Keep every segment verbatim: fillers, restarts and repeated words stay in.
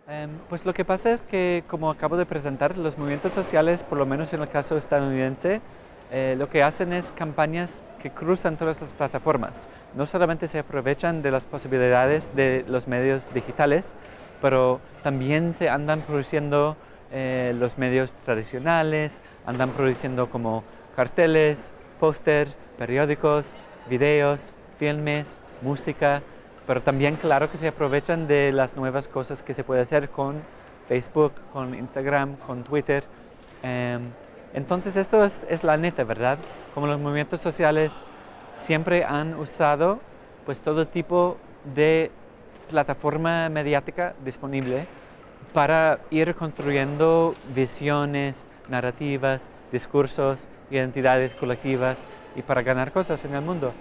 Em, pues lo que pasa es que, como acabo de presentar, los movimientos sociales, por lo menos en el caso estadounidense, eh, lo que hacen es campañas que cruzan todas las plataformas. No solamente se aprovechan de las posibilidades de los medios digitales, pero también se andan produciendo eh, los medios tradicionales, andan produciendo como carteles, pósters, periódicos, videos, filmes, música, pero también claro que se aprovechan de las nuevas cosas que se puede hacer con Facebook, con Instagram, con Twitter. Eh, entonces esto es, es la neta, ¿verdad? Como los movimientos sociales siempre han usado pues todo tipo de plataforma mediática disponible para ir construyendo visiones, narrativas, discursos, identidades colectivas y para ganar cosas en el mundo.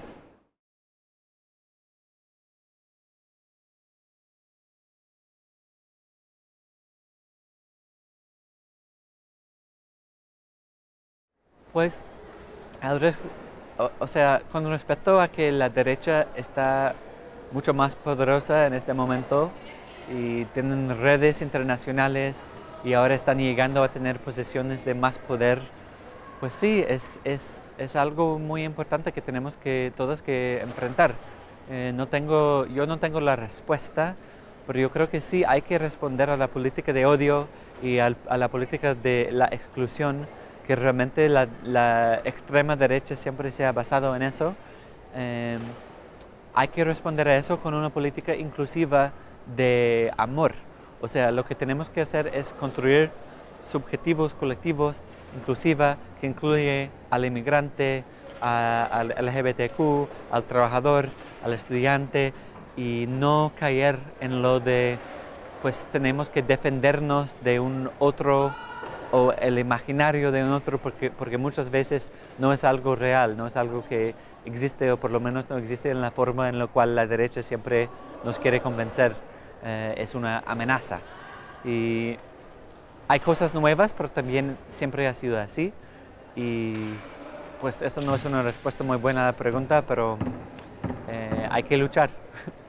Pues, al res- o, o sea, con respecto a que la derecha está mucho más poderosa en este momento y tienen redes internacionales y ahora están llegando a tener posiciones de más poder, pues sí, es, es, es algo muy importante que tenemos que todos que enfrentar. Eh, no tengo, yo no tengo la respuesta, pero yo creo que sí hay que responder a la política de odio y al- a la política de la exclusión, que realmente la, la extrema derecha siempre se ha basado en eso. Eh, Hay que responder a eso con una política inclusiva de amor. O sea, lo que tenemos que hacer es construir subjetivos colectivos inclusiva que incluye al inmigrante, a- al L G B T Q, al trabajador, al estudiante y no caer en lo de pues tenemos que defendernos de un otro o el imaginario de un otro porque, porque muchas veces no es algo real, no es algo que existe o por lo menos no existe en la forma en la cual la derecha siempre nos quiere convencer, eh, es una amenaza. Y hay cosas nuevas, pero también siempre ha sido así. Y pues eso no es una respuesta muy buena a la pregunta, pero eh, hay que luchar.